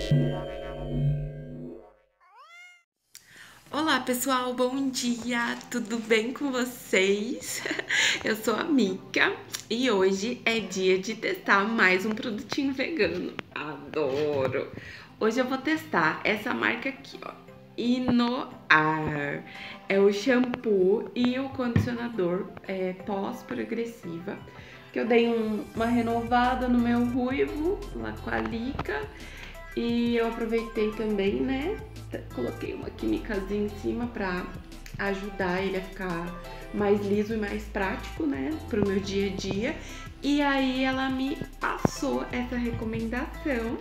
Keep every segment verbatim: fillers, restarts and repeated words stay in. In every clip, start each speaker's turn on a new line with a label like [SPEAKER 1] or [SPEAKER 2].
[SPEAKER 1] Olá pessoal, bom dia, tudo bem com vocês? Eu sou a Mica e hoje é dia de testar mais um produtinho vegano. Adoro! Hoje eu vou testar essa marca aqui, ó, Inoar. É o shampoo e o condicionador é, pós-progressiva, que eu dei um, uma renovada no meu ruivo, lá com a Lica. E eu aproveitei também, né, coloquei uma químicazinha em cima pra ajudar ele a ficar mais liso e mais prático, né, pro meu dia a dia. E aí ela me passou essa recomendação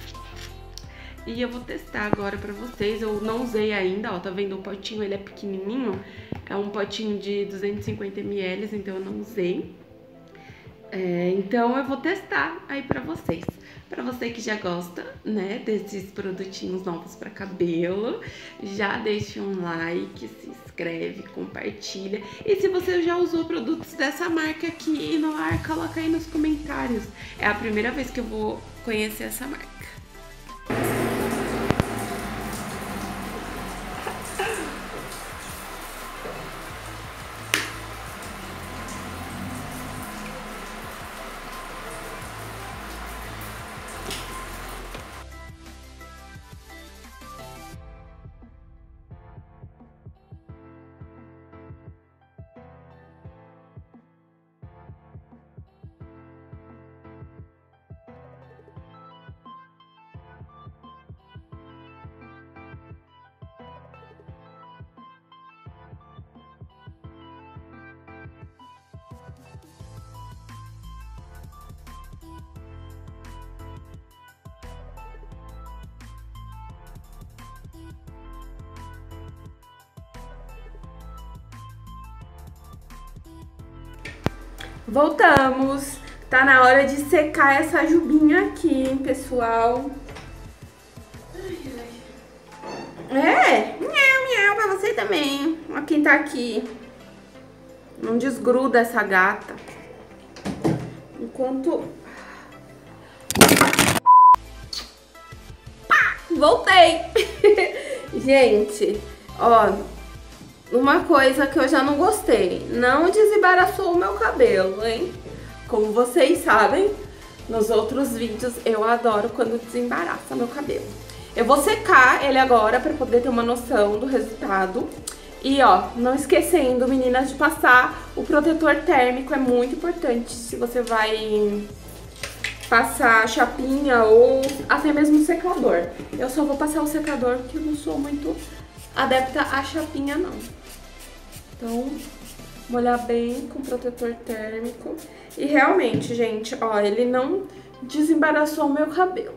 [SPEAKER 1] e eu vou testar agora pra vocês. Eu não usei ainda, ó, tá vendo o potinho, ele é pequenininho, é um potinho de duzentos e cinquenta mililitros, então eu não usei. É, então eu vou testar aí pra vocês. Pra você que já gosta, né, desses produtinhos novos pra cabelo, já deixa um like, se inscreve, compartilha. E se você já usou produtos dessa marca aqui Inoar, coloca aí nos comentários. É a primeira vez que eu vou conhecer essa marca. Voltamos! Tá na hora de secar essa jubinha aqui, hein, pessoal? Ai, ai. É, miau, miau pra você também. Ó quem tá aqui. Não desgruda essa gata. Enquanto... Pá, voltei! Gente, ó... Uma coisa que eu já não gostei, não desembaraçou o meu cabelo, hein? Como vocês sabem, nos outros vídeos eu adoro quando desembaraça meu cabelo. Eu vou secar ele agora pra poder ter uma noção do resultado. E ó, não esquecendo, meninas, de passar o protetor térmico, é muito importante se você vai passar chapinha ou até mesmo secador. Eu só vou passar o secador porque eu não sou muito adepta a chapinha, não. Então, molhar bem com protetor térmico. E realmente, gente, ó, ele não desembaraçou o meu cabelo.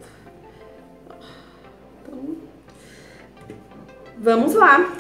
[SPEAKER 1] Então, vamos lá.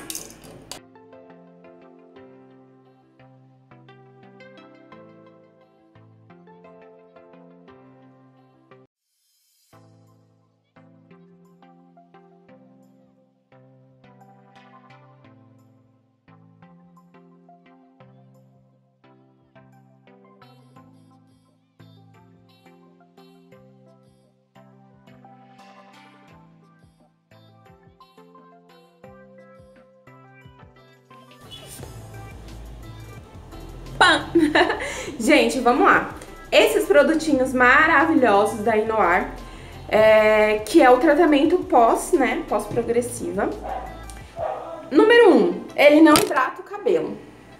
[SPEAKER 1] Gente, vamos lá. Esses produtinhos maravilhosos da Inoar, é, que é o tratamento pós, né, pós-progressiva. Número um, ele não hidrata o cabelo.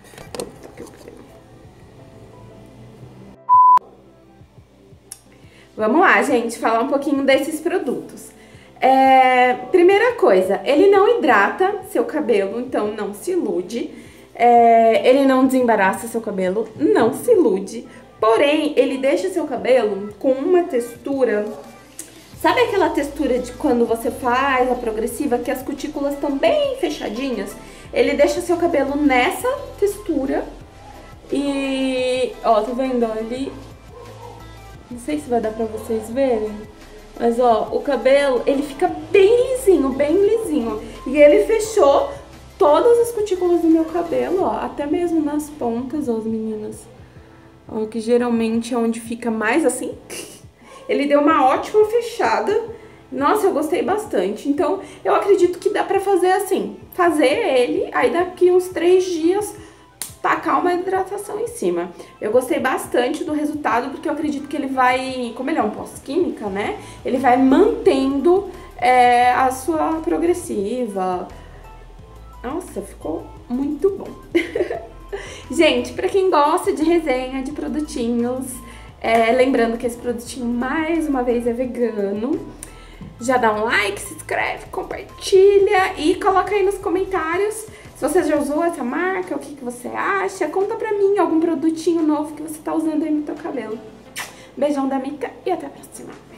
[SPEAKER 1] Vamos lá, gente, falar um pouquinho desses produtos. É, primeira coisa, ele não hidrata seu cabelo, então não se ilude. É, ele não desembaraça seu cabelo, não se ilude. Porém, ele deixa seu cabelo com uma textura... Sabe aquela textura de quando você faz a progressiva, que as cutículas estão bem fechadinhas? Ele deixa seu cabelo nessa textura. E... ó, tá vendo? Ele... não sei se vai dar pra vocês verem. Mas, ó, o cabelo, ele fica bem lisinho, bem lisinho. E ele fechou todas as cutículas do meu cabelo, ó, até mesmo nas pontas, ó, as meninas. Ó, que geralmente é onde fica mais assim. Ele deu uma ótima fechada
[SPEAKER 2] Nossa, eu gostei bastante. Então, eu acredito que dá pra fazer assim. Fazer ele, aí daqui uns três dias, tacar uma hidratação em cima. Eu gostei bastante do resultado, porque eu acredito que ele vai, como ele é um pós-química, né? Ele vai mantendo é, a sua progressiva. Nossa, ficou muito bom. Gente, pra quem gosta de resenha, de produtinhos, é, lembrando que esse produtinho, mais uma vez, é vegano. Já dá um like, se inscreve, compartilha e coloca aí nos comentários se você já usou essa marca, o que, que você acha. Conta pra mim algum produtinho novo que você tá usando aí no teu cabelo. Beijão da Mica e até a próxima.